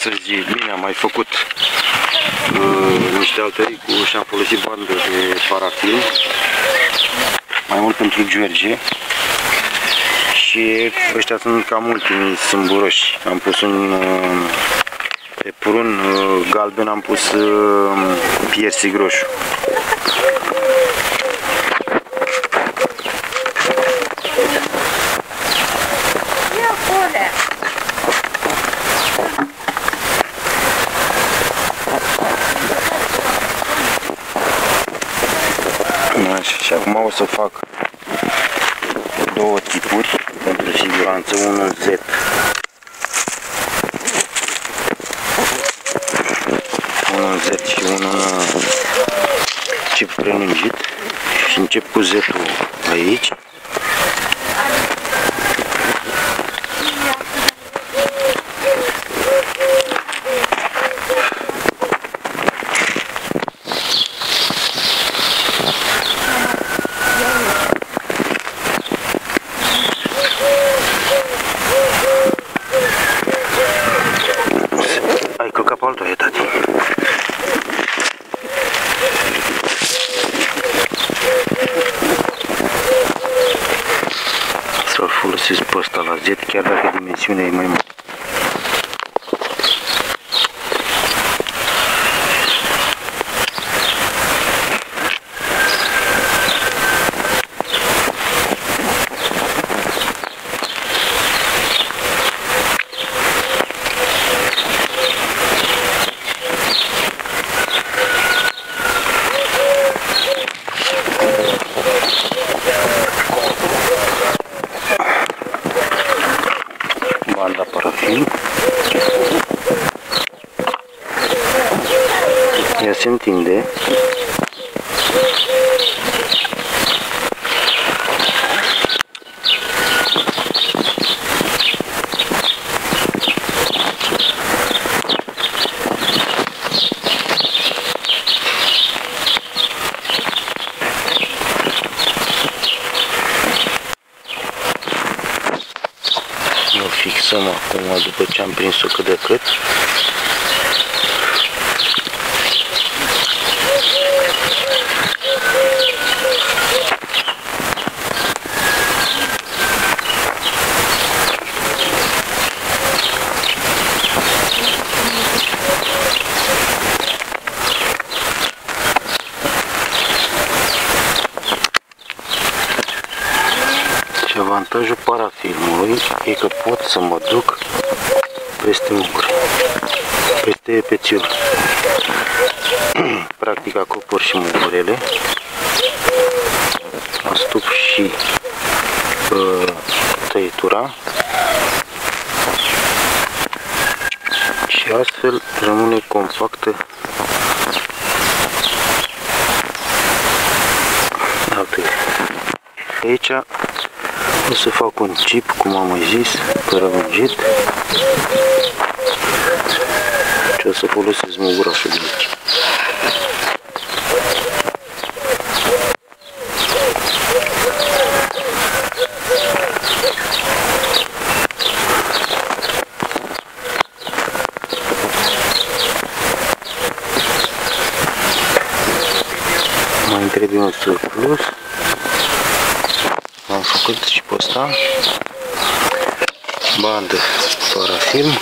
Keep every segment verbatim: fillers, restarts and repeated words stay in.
Astăzi bine am mai făcut uh, niște altării cu și am folosit bandă de parafilm, mai mult pentru George. Și ăștia sunt cam ultimii sâmburoși. Am pus un uh, pe prun uh, galben, am pus uh, piersic roșu. Așa, și acum o să fac două tipuri pentru siguranță, unul Z unul Z și unul chip prelungit și încep cu Z-ul aici. Să-l folosesc pe ăsta la Z, chiar dacă dimensiunea e mai mare. Banda parafilm. Ea se întinde. O fixăm acum după ce am prins-o cât de cât. Și avantajul parafilmului e că pot să mă duc peste unguri, peste pețiul. Practic acopăr și mugurele, astup și uh, tăietura și astfel rămâne compactă. Aici o să fac un chip, cum am mai zis, prelungit și o să folosesc mugurașul de aici. Mai trebuie un surplus. Am făcut și pe ăsta bandă parafilm.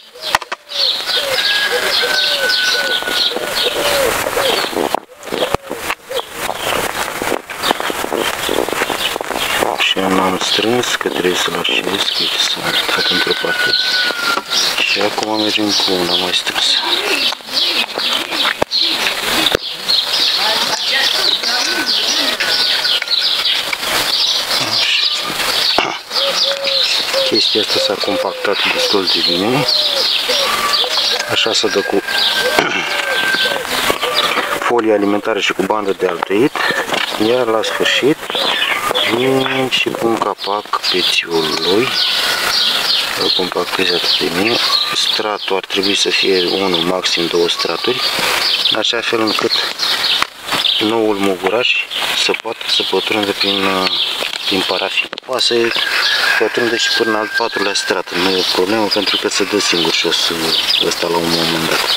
Și am strâns că trebuie să-l așez, că uite să fac într-o parte. Și acum mergem cu una mai strânsă. Chestia asta s-a compactat destul de bine. Așa se dă cu folie alimentară și cu bandă de altuit. Iar la sfârșit vin și pun capac pețiului. Îl compactez atât de bine. Stratul ar trebui să fie unul, maxim două straturi, în așa fel încât noul muguraș să poată să pătrundă prin, prin parafin. Poate să pătrundă și până al patrulea strat, nu e o problemă pentru că se dă singur jos ăsta la un moment dat.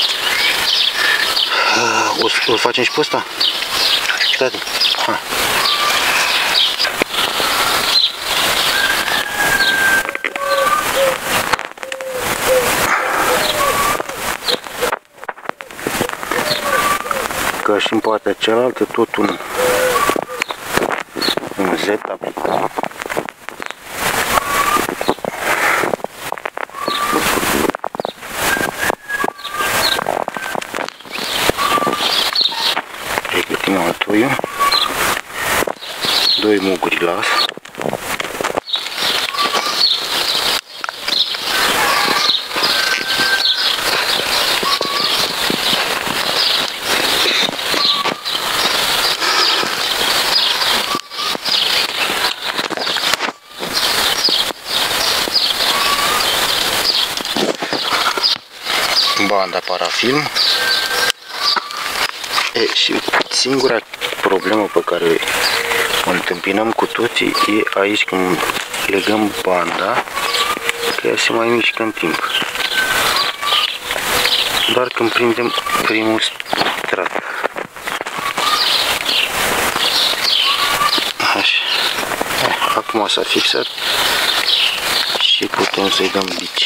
O, o facem și pe ăsta? Tati, hai. Ca și în partea cealaltă, tot un, un Z aplicăm. Pregătim altoiul. Doi muguri las. Banda parafilm. E, și singura problemă pe care o întâmpinăm cu toții e aici când legăm banda, că ea se mai mișcă în timp. Doar când prindem primul strat. Așa. Acum s-a fixat și putem să-i dăm bici.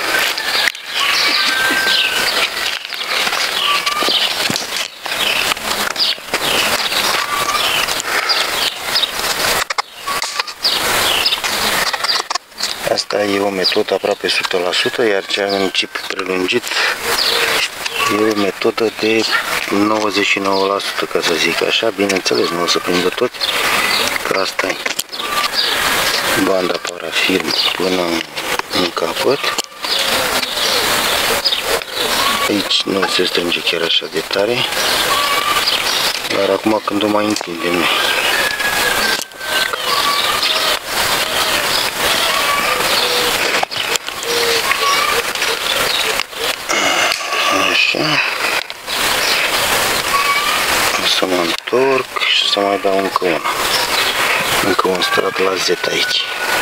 Asta e o metodă aproape o sută la sută, iar cea în chip prelungit e o metodă de nouăzeci și nouă la sută, ca să zic așa. Bineînțeles, nu o să prindă toți, că asta e banda parafilm până în capăt. Aici nu se strânge chiar așa de tare, dar acum când o mai întindem noi. Să mă întorc și să mai dau încă una. Încă un strat la Z aici.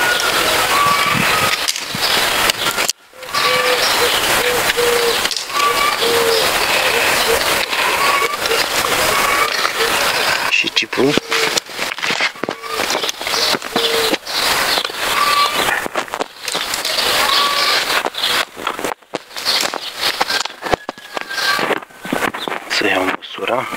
Și chipul. Să iau măsura.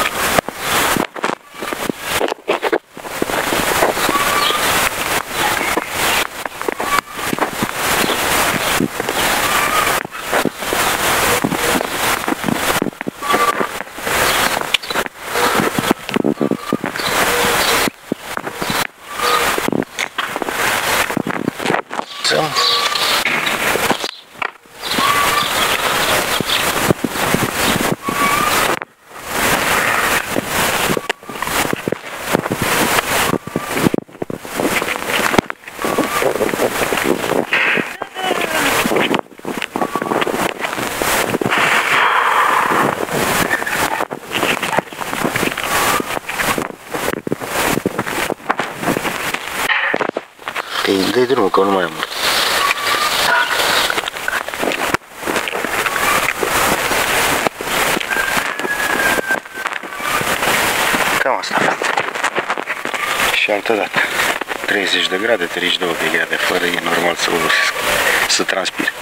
Dă-i drumul, că nu mai am mult. Cam asta. Și altă dată. treizeci de grade, treizeci și două de grade, fără e normal să obosesc, să transpir.